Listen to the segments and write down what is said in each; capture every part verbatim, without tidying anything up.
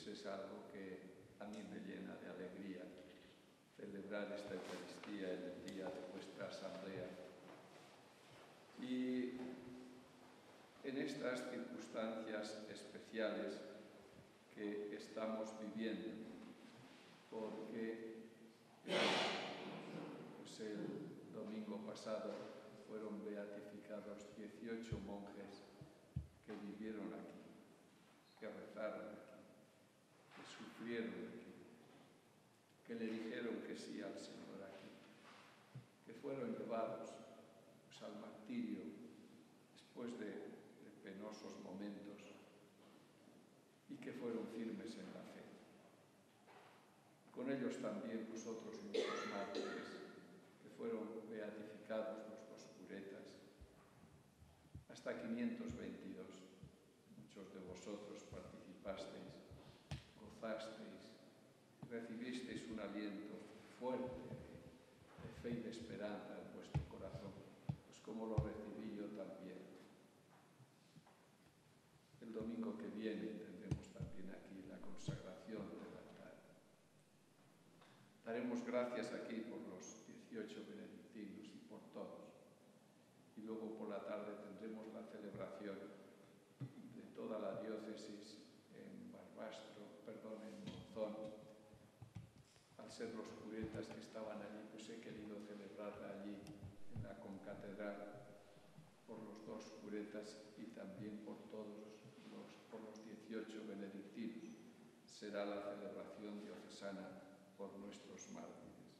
es algo que a mí me llena de alegría, celebrar esta Eucaristía en el día de vuestra asamblea. Y en estas circunstancias especiales que estamos viviendo, porque pues el domingo pasado fueron beatificados dieciocho monjes que vivieron aquí, que rezaron aquí, que sufrieron aquí, que le dijeron que sí al Señor aquí, que fueron llevados pues, al martirio después de, de penosos momentos y que fueron firmes en la fe. Con ellos también vosotros, muchos mártires, que fueron beatificados los dos curetas, hasta quinientos veintidós. Muchos de vosotros participasteis, gozasteis, recibisteis un aliento fuerte de fe y de esperanza en vuestro corazón, pues como lo recibí yo también. El domingo que viene tendremos también aquí la consagración del altar. Daremos gracias aquí por los dieciocho benedictinos y por todos. Y luego por la tarde tendremos la celebración de toda la diócesis en Barbastro, perdón, en Monzón. Al ser los curetas que estaban allí, pues he querido celebrarla allí en la concatedral por los dos curetas y también por todos los, por los dieciocho benedictinos. Será la celebración diocesana por nuestros mártires.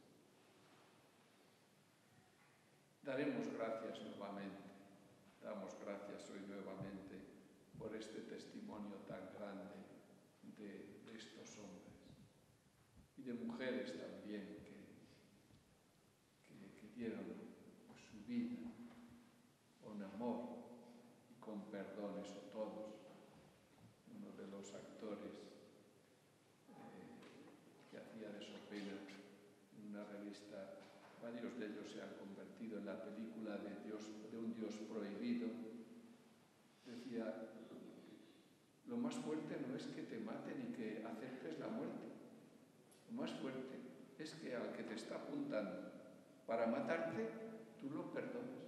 Daremos gracias nuevamente, damos gracias hoy nuevamente por este testimonio tan grande de, de estos hombres y de mujeres también que, que, que dieron pues, su vida con amor y con perdón, eso todos. Uno de los actores eh, que hacía de Sopena en una revista, varios de ellos se han convertido en la película de, Dios, de un Dios prohibido. Decía, lo más fuerte no es que te maten y que aceptes la muerte. Lo más fuerte es que al que te está apuntando para matarte, tú lo perdones.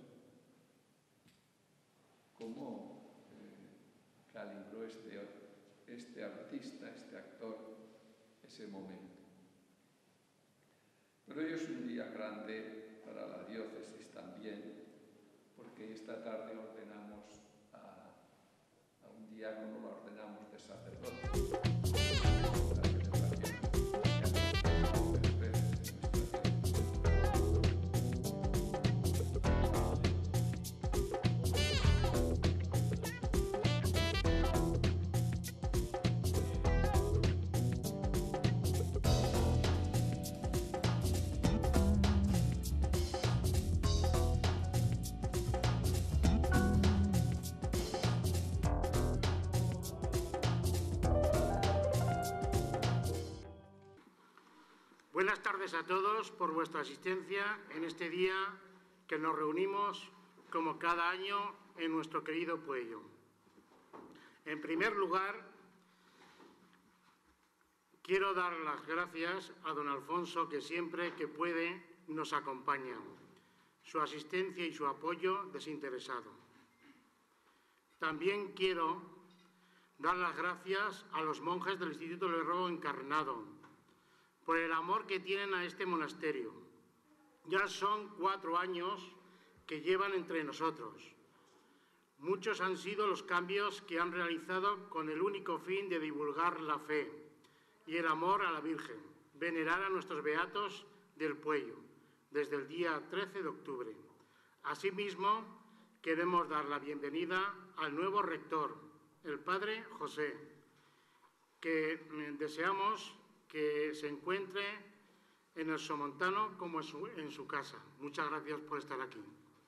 Cómo eh, calibró este, este artista, este actor, ese momento. Pero hoy es un día grande para la diócesis también, porque esta tarde ordenamos a, a un diácono, lo ordenamos de sacerdote. La celebración. Buenas tardes a todos por vuestra asistencia en este día que nos reunimos como cada año en nuestro querido Pueyo. En primer lugar, quiero dar las gracias a don Alfonso, que siempre que puede nos acompaña, su asistencia y su apoyo desinteresado. También quiero dar las gracias a los monjes del Instituto del Verbo Encarnado por el amor que tienen a este monasterio. Ya son cuatro años que llevan entre nosotros. Muchos han sido los cambios que han realizado con el único fin de divulgar la fe y el amor a la Virgen, venerar a nuestros beatos del Pueyo, desde el día trece de octubre. Asimismo, queremos dar la bienvenida al nuevo rector, el padre José, que deseamos que se encuentre en el Somontano como en su, en su casa. Muchas gracias por estar aquí.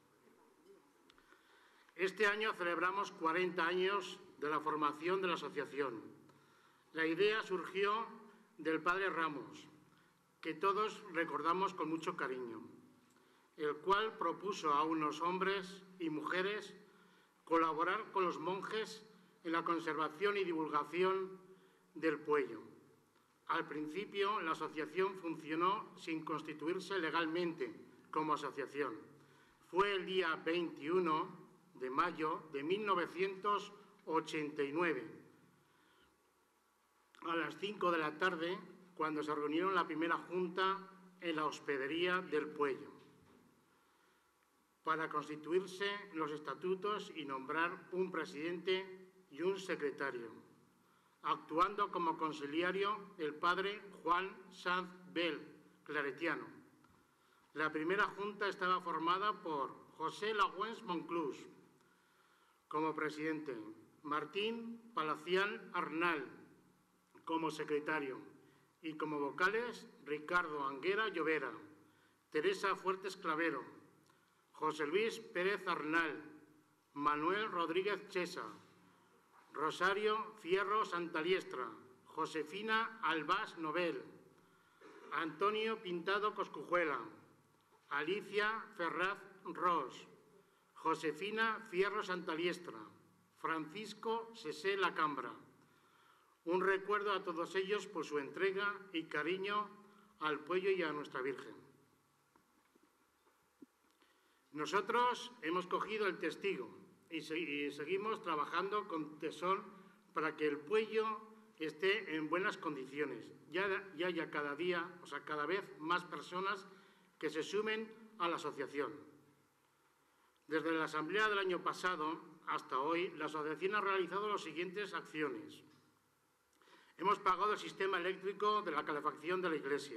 Este año celebramos cuarenta años de la formación de la asociación. La idea surgió del padre Ramos, que todos recordamos con mucho cariño, el cual propuso a unos hombres y mujeres colaborar con los monjes en la conservación y divulgación del Puello. Al principio, la asociación funcionó sin constituirse legalmente como asociación. Fue el día veintiuno de mayo de mil novecientos ochenta y nueve, a las cinco de la tarde, cuando se reunieron la primera junta en la hospedería del Puello, para constituirse los estatutos y nombrar un presidente y un secretario, actuando como consiliario el padre Juan Sanz Bel, claretiano. La primera junta estaba formada por José Lagüens Monclús como presidente, Martín Palacián Arnal como secretario y como vocales Ricardo Anguera Llovera, Teresa Fuertes Clavero, José Luis Pérez Arnal, Manuel Rodríguez Chesa, Rosario Fierro Santaliestra, Josefina Albás Nobel, Antonio Pintado Coscujuela, Alicia Ferraz Ros, Josefina Fierro Santaliestra, Francisco Sesé Lacambra. Un recuerdo a todos ellos por su entrega y cariño al Puello y a nuestra Virgen. Nosotros hemos cogido el testigo y, se, y seguimos trabajando con tesón para que el Puello esté en buenas condiciones y haya cada día, o sea, cada vez más personas que se sumen a la asociación. Desde la asamblea del año pasado hasta hoy, la asociación ha realizado las siguientes acciones. Hemos pagado el sistema eléctrico de la calefacción de la Iglesia.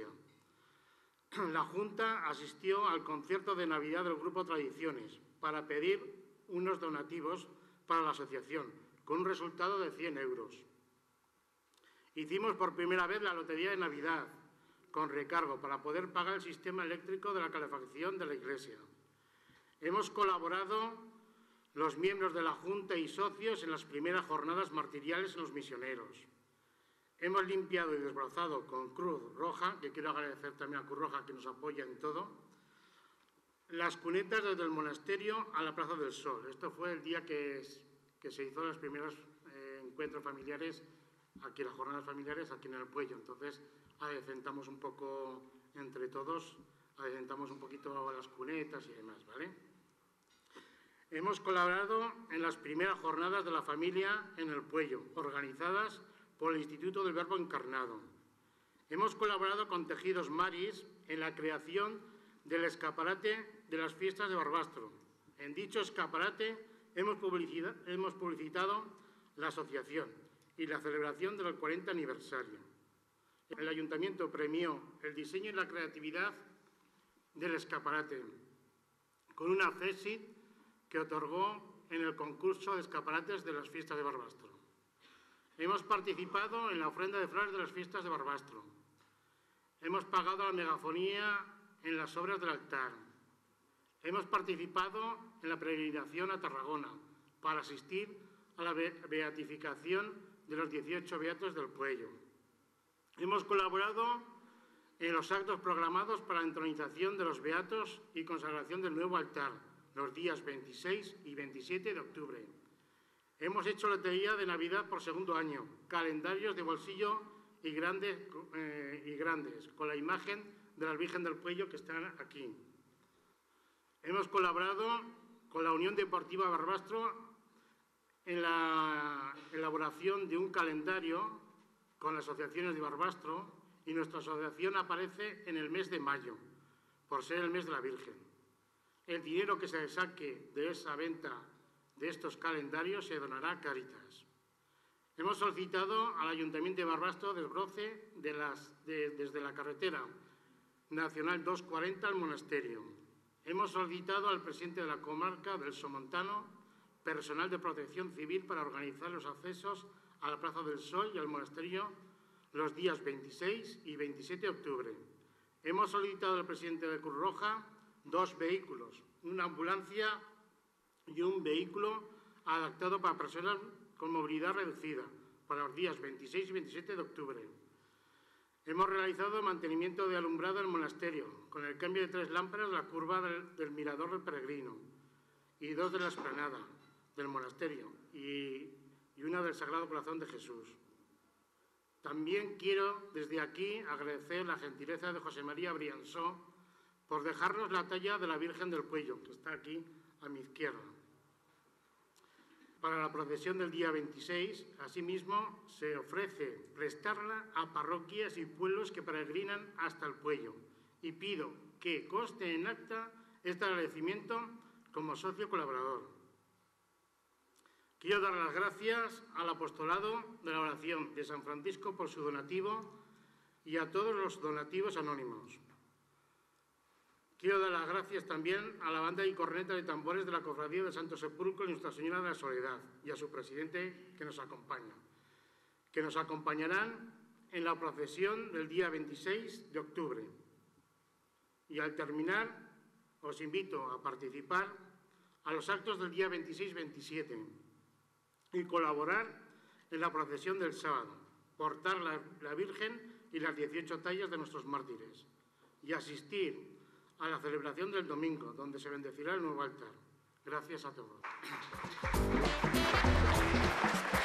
La Junta asistió al concierto de Navidad del Grupo Tradiciones para pedir unos donativos para la asociación, con un resultado de cien euros. Hicimos por primera vez la lotería de Navidad, con recargo, para poder pagar el sistema eléctrico de la calefacción de la Iglesia. Hemos colaborado los miembros de la Junta y socios en las primeras jornadas martiriales en los misioneros. Hemos limpiado y desbrozado con Cruz Roja, que quiero agradecer también a Cruz Roja que nos apoya en todo, las cunetas desde el monasterio a la Plaza del Sol. Esto fue el día que, es, que se hizo los primeros eh, encuentros familiares, aquí las jornadas familiares, aquí en el Puello. Entonces, adecentamos un poco entre todos, adecentamos un poquito las cunetas y demás, ¿vale? Hemos colaborado en las primeras jornadas de la familia en el Puello, organizadas por el Instituto del Verbo Encarnado. Hemos colaborado con Tejidos Maris en la creación del escaparate de las fiestas de Barbastro. En dicho escaparate hemos, hemos publicitado la asociación y la celebración del cuarenta aniversario. El Ayuntamiento premió el diseño y la creatividad del escaparate con una CESID que otorgó en el concurso de escaparates de las fiestas de Barbastro. Hemos participado en la ofrenda de flores de las fiestas de Barbastro. Hemos pagado la megafonía en las obras del altar. Hemos participado en la peregrinación a Tarragona para asistir a la beatificación de los dieciocho beatos del Puello. Hemos colaborado en los actos programados para la entronización de los beatos y consagración del nuevo altar, los días veintiséis y veintisiete de octubre. Hemos hecho lotería de Navidad por segundo año, calendarios de bolsillo y grandes, eh, y grandes con la imagen de la Virgen del Puello que están aquí. Hemos colaborado con la Unión Deportiva Barbastro en la elaboración de un calendario con las asociaciones de Barbastro y nuestra asociación aparece en el mes de mayo, por ser el mes de la Virgen. El dinero que se saque de esa venta de estos calendarios se donará a Cáritas. Hemos solicitado al Ayuntamiento de Barbastro desbroce de las, de, desde la carretera Nacional doscientos cuarenta al monasterio. Hemos solicitado al presidente de la comarca del Somontano personal de protección civil para organizar los accesos a la Plaza del Sol y al monasterio los días veintiséis y veintisiete de octubre. Hemos solicitado al presidente de Cruz Roja dos vehículos, una ambulancia y un vehículo adaptado para personas con movilidad reducida para los días veintiséis y veintisiete de octubre. Hemos realizado el mantenimiento de alumbrado del monasterio, con el cambio de tres lámparas de la curva del, del Mirador del Peregrino y dos de la explanada del monasterio y, y una del Sagrado Corazón de Jesús. También quiero desde aquí agradecer la gentileza de José María Briansó por dejarnos la talla de la Virgen del Cuello, que está aquí a mi izquierda. Para la procesión del día veintiséis, asimismo, se ofrece prestarla a parroquias y pueblos que peregrinan hasta el Puello. Y pido que conste en acta este agradecimiento como socio colaborador. Quiero dar las gracias al apostolado de la oración de San Francisco por su donativo y a todos los donativos anónimos. Quiero dar las gracias también a la banda y corneta de tambores de la Cofradía del Santo Sepulcro y Nuestra Señora de la Soledad y a su presidente que nos acompaña, que nos acompañarán en la procesión del día veintiséis de octubre. Y al terminar, os invito a participar a los actos del día veintiséis veintisiete y colaborar en la procesión del sábado, portar la, la Virgen y las dieciocho tallas de nuestros mártires y asistir a la celebración del domingo, donde se bendecirá el nuevo altar. Gracias a todos.